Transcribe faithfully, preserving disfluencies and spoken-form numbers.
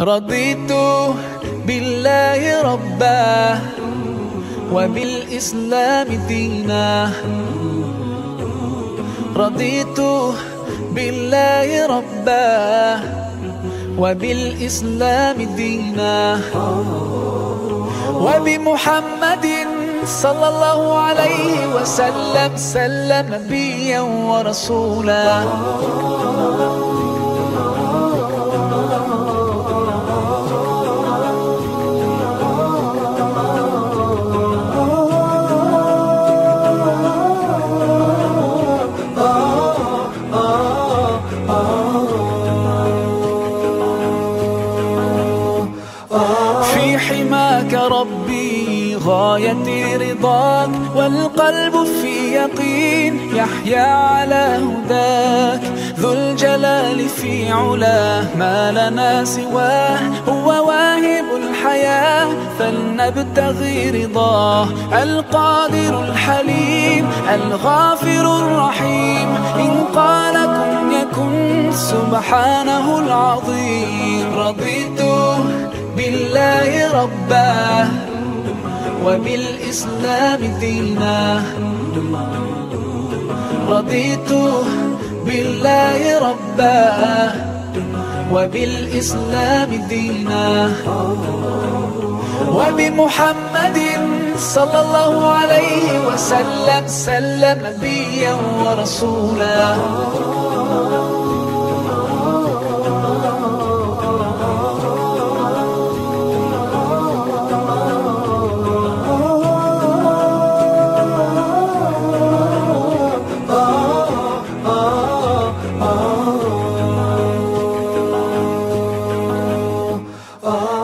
رضيت بالله ربا وبالإسلام دينا. رضيت بالله ربا وبالإسلام دينا، وبمحمد صلى الله عليه وسلم سلم نبيا ورسولا. في حماك ربي غايتي رضاك، والقلب في يقين يحيا على هداك. ذو الجلال في علاه ما لنا سواه، هو واهب الحياة فلنبتغي رضاه. القادر الحليم الغافر الرحيم، إن قال كن يكن سبحانه العظيم. رضيت بالله ربا وبالإسلام دينا. رضيت بالله ربا وبالإسلام دينا، وبمحمد صلى الله عليه وسلم سلم نبيا ورسولا. Oh